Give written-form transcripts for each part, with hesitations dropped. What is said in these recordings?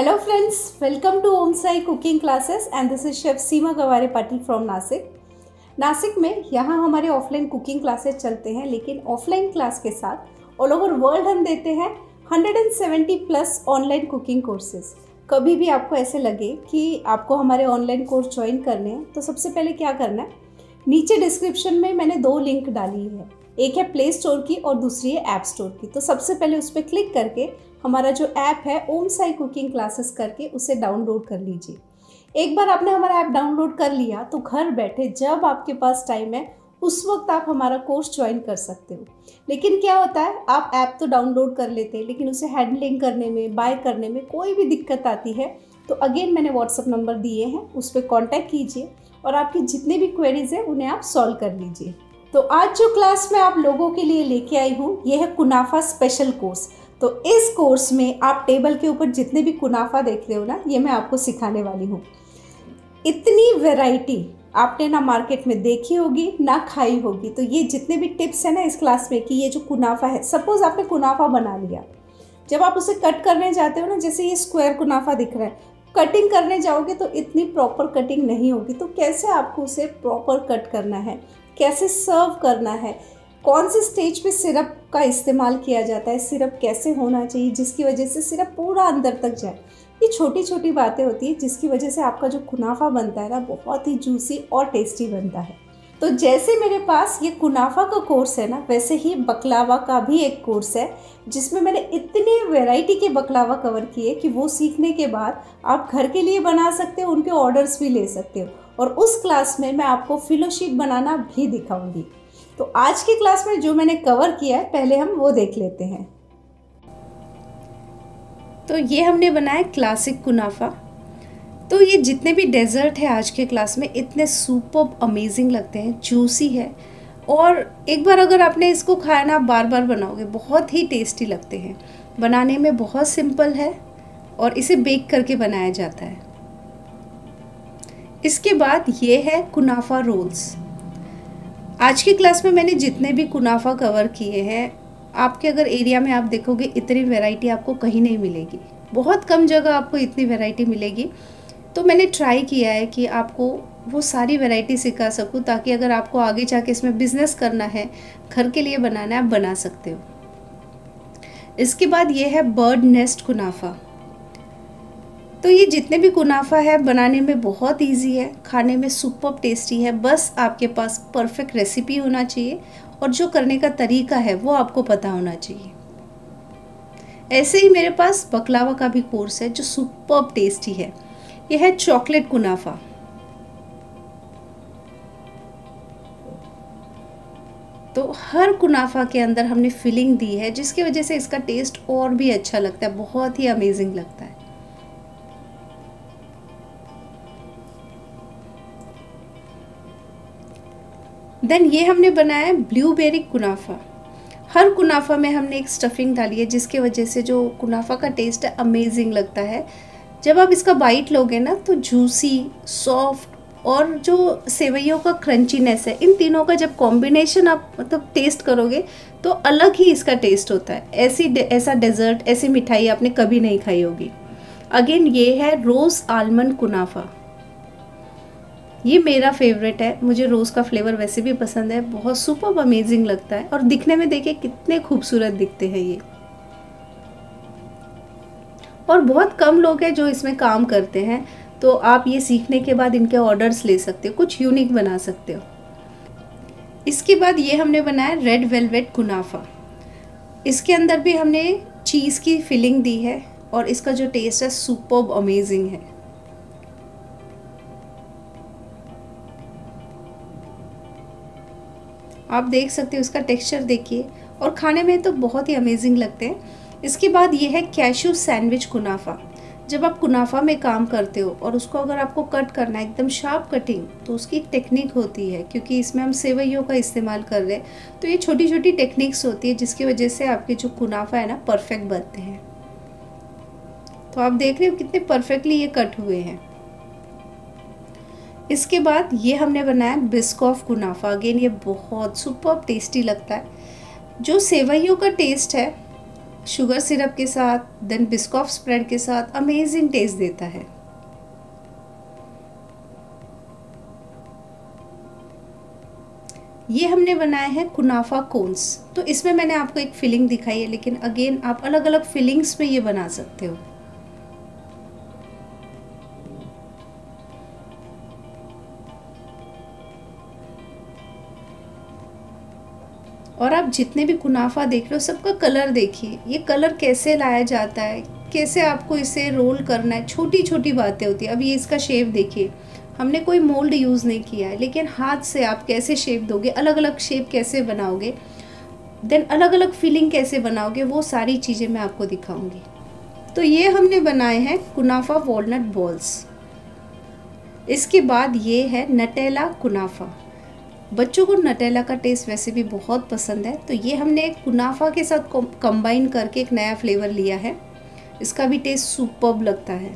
Hello friends, welcome to Om Sai Cooking Classes and this is Chef Seema Gaware Patil from Nashik. Nashik में यहाँ हमारे offline cooking classes चलते हैं, लेकिन offline class के साथ ऑल ओवर वर्ल्ड हम देते हैं 170 प्लस ऑनलाइन कुकिंग कोर्सेज। कभी भी आपको ऐसे लगे कि आपको हमारे ऑनलाइन कोर्स ज्वाइन करने हैं तो सबसे पहले क्या करना है, नीचे डिस्क्रिप्शन में मैंने 2 लिंक डाली है, एक है प्ले स्टोर की और दूसरी है ऐप स्टोर की। तो सबसे पहले उस पर क्लिक करके हमारा जो ऐप है ओम साई कुकिंग क्लासेस करके उसे डाउनलोड कर लीजिए। एक बार आपने हमारा ऐप डाउनलोड कर लिया तो घर बैठे जब आपके पास टाइम है उस वक्त आप हमारा कोर्स ज्वाइन कर सकते हो। लेकिन क्या होता है, आप ऐप तो डाउनलोड कर लेते हैं लेकिन उसे हैंडलिंग करने में, बाय करने में कोई भी दिक्कत आती है तो अगेन मैंने व्हाट्सअप नंबर दिए हैं, उस पर कॉन्टैक्ट कीजिए और आपकी जितने भी क्वेरीज हैं उन्हें आप सॉल्व कर लीजिए। तो आज जो क्लास मैं आप लोगों के लिए लेके आई हूँ ये है कुनाफा स्पेशल कोर्स। तो इस कोर्स में आप टेबल के ऊपर जितने भी कुनाफा देख रहे हो ना, ये मैं आपको सिखाने वाली हूँ। इतनी वैरायटी आपने ना मार्केट में देखी होगी ना खाई होगी। तो ये जितने भी टिप्स हैं ना इस क्लास में कि ये जो कुनाफा है, सपोज़ आपने कुनाफा बना लिया, जब आप उसे कट करने जाते हो ना, जैसे ये स्क्वायर कुनाफा दिख रहा है, कटिंग करने जाओगे तो इतनी प्रॉपर कटिंग नहीं होगी। तो कैसे आपको उसे प्रॉपर कट करना है, कैसे सर्व करना है, कौन से स्टेज पे सिरप का इस्तेमाल किया जाता है, सिरप कैसे होना चाहिए जिसकी वजह से सिरप पूरा अंदर तक जाए, ये छोटी छोटी बातें होती है जिसकी वजह से आपका जो कुनाफा बनता है ना बहुत ही जूसी और टेस्टी बनता है। तो जैसे मेरे पास ये कुनाफा का कोर्स है ना, वैसे ही बकलावा का भी एक कोर्स है जिसमें मैंने इतने वैरायटी के बकलावा कवर किए कि वो सीखने के बाद आप घर के लिए बना सकते हो, उनके ऑर्डर्स भी ले सकते हो। और उस क्लास में मैं आपको फिलो शीट बनाना भी दिखाऊंगी। तो आज की क्लास में जो मैंने कवर किया है पहले हम वो देख लेते हैं। तो ये हमने बनाया क्लासिक कुनाफा। तो ये जितने भी डेजर्ट है आज के क्लास में इतने सुपर्ब अमेजिंग लगते हैं, जूसी है और एक बार अगर आपने इसको खाया ना, आप बार बार बनाओगे, बहुत ही टेस्टी लगते हैं। बनाने में बहुत सिंपल है और इसे बेक करके बनाया जाता है। इसके बाद ये है कुनाफा रोल्स। आज की क्लास में मैंने जितने भी कुनाफा कवर किए हैं, आपके अगर एरिया में आप देखोगे इतनी वैरायटी आपको कहीं नहीं मिलेगी, बहुत कम जगह आपको इतनी वैरायटी मिलेगी। तो मैंने ट्राई किया है कि आपको वो सारी वैरायटी सिखा सकूं ताकि अगर आपको आगे जाके इसमें बिजनेस करना है, घर के लिए बनाना है, आप बना सकते हो। इसके बाद ये है बर्ड नेस्ट कुनाफा। तो ये जितने भी कुनाफा है बनाने में बहुत इजी है, खाने में सुपर्ब टेस्टी है। बस आपके पास परफेक्ट रेसिपी होना चाहिए और जो करने का तरीका है वो आपको पता होना चाहिए। ऐसे ही मेरे पास बकलावा का भी कोर्स है जो सुपर्ब टेस्टी है। यह है चॉकलेट कुनाफा। तो हर कुनाफा के अंदर हमने फिलिंग दी है जिसकी वजह से इसका टेस्ट और भी अच्छा लगता है, बहुत ही अमेजिंग लगता है। देन ये हमने बनाया है ब्लूबेरी कुनाफा। हर कुनाफा में हमने एक स्टफिंग डाली है जिसकी वजह से जो कुनाफा का टेस्ट है अमेजिंग लगता है। जब आप इसका बाइट लोगे ना तो जूसी, सॉफ्ट और जो सेवइयों का क्रंचीनेस है, इन तीनों का जब कॉम्बिनेशन आप मतलब टेस्ट करोगे तो अलग ही इसका टेस्ट होता है। ऐसा डेजर्ट, ऐसी मिठाई आपने कभी नहीं खाई होगी। अगेन ये है रोज़ आलमंड कुनाफा। ये मेरा फेवरेट है, मुझे रोज़ का फ्लेवर वैसे भी पसंद है, बहुत सुपर्ब अमेजिंग लगता है और दिखने में देखिए कितने खूबसूरत दिखते हैं ये। और बहुत कम लोग हैं जो इसमें काम करते हैं, तो आप ये सीखने के बाद इनके ऑर्डर्स ले सकते हो, कुछ यूनिक बना सकते हो। इसके बाद ये हमने बनाया रेड वेलवेट कुनाफा। इसके अंदर भी हमने चीज़ की फिलिंग दी है और इसका जो टेस्ट है सुपर्ब अमेजिंग है। आप देख सकते हो इसका टेक्सचर देखिए और खाने में तो बहुत ही अमेजिंग लगते हैं। इसके बाद ये है कैशू सैंडविच कुनाफा। जब आप कुनाफा में काम करते हो और उसको अगर आपको कट करना है एकदम शार्प कटिंग, तो उसकी टेक्निक होती है, क्योंकि इसमें हम सेवइयों का इस्तेमाल कर रहे हैं तो ये छोटी छोटी टेक्निक्स होती है जिसकी वजह से आपके जो कुनाफा है ना परफेक्ट बनते हैं। तो आप देख रहे हो कितने परफेक्टली ये कट हुए हैं। इसके बाद ये हमने बनाया बिस्कॉफ कुनाफा। अगेन ये बहुत सुपर्ब टेस्टी लगता है। जो सेवइयों का टेस्ट है शुगर सिरप के साथ, देन बिस्कॉफ स्प्रेड के साथ अमेजिंग टेस्ट देता है। ये हमने बनाए हैं कुनाफा कोन्स। तो इसमें मैंने आपको एक फिलिंग दिखाई है, लेकिन अगेन आप अलग अलग फिलिंग्स में ये बना सकते हो। और आप जितने भी कुनाफा देख रहे हो सबका कलर देखिए, ये कलर कैसे लाया जाता है, कैसे आपको इसे रोल करना है, छोटी छोटी बातें होती है। अब ये इसका शेप देखिए, हमने कोई मोल्ड यूज़ नहीं किया है, लेकिन हाथ से आप कैसे शेप दोगे, अलग अलग शेप कैसे बनाओगे, देन अलग अलग फीलिंग कैसे बनाओगे, वो सारी चीज़ें मैं आपको दिखाऊंगी। तो ये हमने बनाए हैं कुनाफा वॉलनट बॉल्स। इसके बाद ये है नटेला कुनाफा। बच्चों को नटेला का टेस्ट वैसे भी बहुत पसंद है, तो ये हमने कुनाफा के साथ कंबाइन करके एक नया फ्लेवर लिया है। इसका भी टेस्ट सुपर्ब लगता है।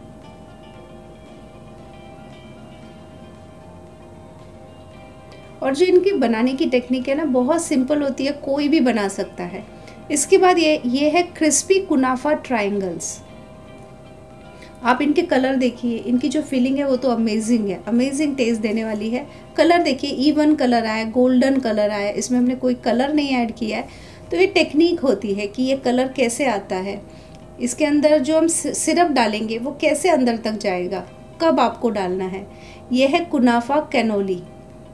और जो इनकी बनाने की टेक्निक है ना, बहुत सिंपल होती है, कोई भी बना सकता है। इसके बाद ये है क्रिस्पी कुनाफा ट्रायंगल्स। आप इनके कलर देखिए, इनकी जो फीलिंग है वो तो अमेजिंग है, अमेजिंग टेस्ट देने वाली है। कलर देखिए, इवन कलर आया, गोल्डन कलर आया, इसमें हमने कोई कलर नहीं ऐड किया है। तो ये टेक्निक होती है कि ये कलर कैसे आता है, इसके अंदर जो हम सिरप डालेंगे वो कैसे अंदर तक जाएगा, कब आपको डालना है। ये है कुनाफा कैनोली।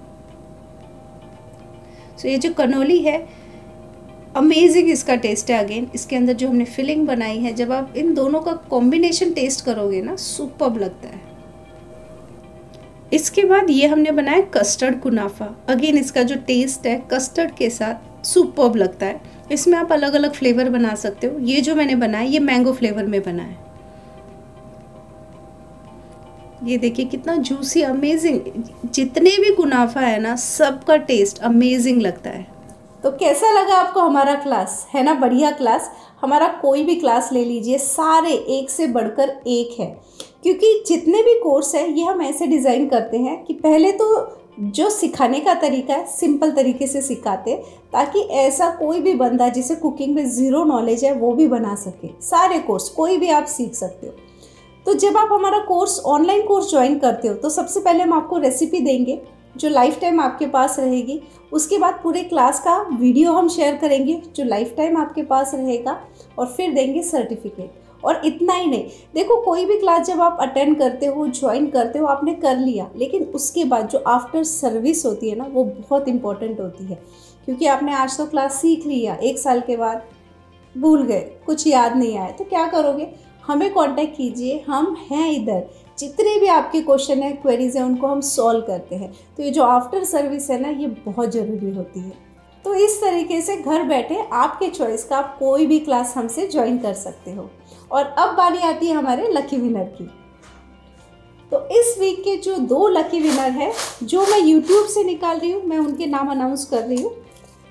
तो ये जो कैनोली है, अमेजिंग इसका टेस्ट है। अगेन इसके अंदर जो हमने फिलिंग बनाई है, जब आप इन दोनों का कॉम्बिनेशन टेस्ट करोगे ना, सुपर्ब लगता है। इसके बाद ये हमने बनाया कस्टर्ड कुनाफा। अगेन इसका जो टेस्ट है कस्टर्ड के साथ सुपर्ब लगता है। इसमें आप अलग अलग फ्लेवर बना सकते हो। ये जो मैंने बनाया ये मैंगो फ्लेवर में बना है। ये देखिए कितना जूसी, अमेजिंग। जितने भी कुनाफा है ना, सबका टेस्ट अमेजिंग लगता है। तो कैसा लगा आपको हमारा क्लास? है ना बढ़िया क्लास? हमारा कोई भी क्लास ले लीजिए, सारे एक से बढ़कर एक है। क्योंकि जितने भी कोर्स है ये हम ऐसे डिज़ाइन करते हैं कि पहले तो जो सिखाने का तरीका है सिंपल तरीके से सिखाते हैं, ताकि ऐसा कोई भी बंदा जिसे कुकिंग में ज़ीरो नॉलेज है वो भी बना सके। सारे कोर्स कोई भी आप सीख सकते हो। तो जब आप हमारा कोर्स ऑनलाइन कोर्स ज्वाइन करते हो तो सबसे पहले हम आपको रेसिपी देंगे जो लाइफ टाइम आपके पास रहेगी। उसके बाद पूरे क्लास का वीडियो हम शेयर करेंगे जो लाइफ टाइम आपके पास रहेगा, और फिर देंगे सर्टिफिकेट। और इतना ही नहीं, देखो कोई भी क्लास जब आप अटेंड करते हो, ज्वाइन करते हो, आपने कर लिया, लेकिन उसके बाद जो आफ्टर सर्विस होती है ना, वो बहुत इंपॉर्टेंट होती है। क्योंकि आपने आज तो क्लास सीख लिया, 1 साल के बाद भूल गए, कुछ याद नहीं आया, तो क्या करोगे? हमें कांटेक्ट कीजिए, हम हैं इधर। जितने भी आपके क्वेश्चन है, क्वेरीज हैं, उनको हम सॉल्व करते हैं। तो ये जो आफ्टर सर्विस है ना, ये बहुत ज़रूरी होती है। तो इस तरीके से घर बैठे आपके चॉइस का आप कोई भी क्लास हमसे ज्वाइन कर सकते हो। और अब बारी आती है हमारे लकी विनर की। तो इस वीक के जो 2 लकी विनर हैं जो मैं यूट्यूब से निकाल रही हूँ, मैं उनके नाम अनाउंस कर रही हूँ।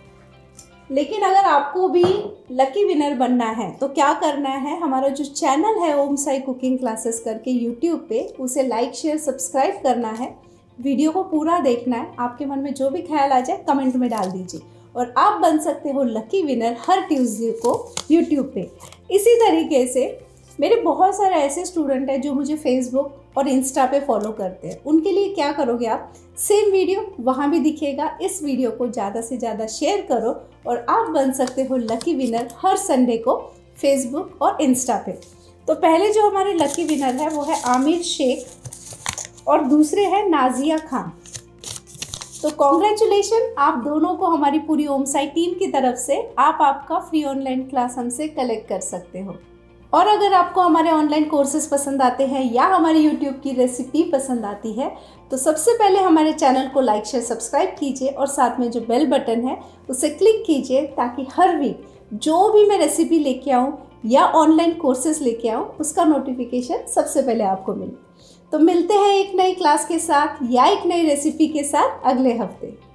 लेकिन अगर आपको भी लकी विनर बनना है तो क्या करना है, हमारा जो चैनल है ओम साई कुकिंग क्लासेस करके यूट्यूब पे, उसे लाइक शेयर सब्सक्राइब करना है, वीडियो को पूरा देखना है। आपके मन में जो भी ख्याल आ जाए कमेंट में डाल दीजिए, और आप बन सकते हो लकी विनर हर ट्यूसडे को यूट्यूब पे। इसी तरीके से मेरे बहुत सारे ऐसे स्टूडेंट हैं जो मुझे फेसबुक और इंस्टा पे फॉलो करते हैं। उनके लिए क्या करोगे आप, सेम वीडियो वहाँ भी दिखेगा, इस वीडियो को ज़्यादा से ज़्यादा शेयर करो और आप बन सकते हो लकी विनर हर संडे को फेसबुक और इंस्टा पे। तो पहले जो हमारे लकी विनर है वो है आमिर शेख और दूसरे हैं नाजिया खान। तो कॉन्ग्रेचुलेशन, आप दोनों को हमारी पूरी ओम साई टीम की तरफ से आप आपका फ्री ऑनलाइन क्लास हमसे कलेक्ट कर सकते हो। और अगर आपको हमारे ऑनलाइन कोर्सेज पसंद आते हैं या हमारे यूट्यूब की रेसिपी पसंद आती है तो सबसे पहले हमारे चैनल को लाइक शेयर सब्सक्राइब कीजिए और साथ में जो बेल बटन है उसे क्लिक कीजिए, ताकि हर वीक जो भी मैं रेसिपी लेके आऊँ या ऑनलाइन कोर्सेज लेके आऊँ उसका नोटिफिकेशन सबसे पहले आपको मिले। तो मिलते हैं एक नई क्लास के साथ या एक नई रेसिपी के साथ अगले हफ्ते।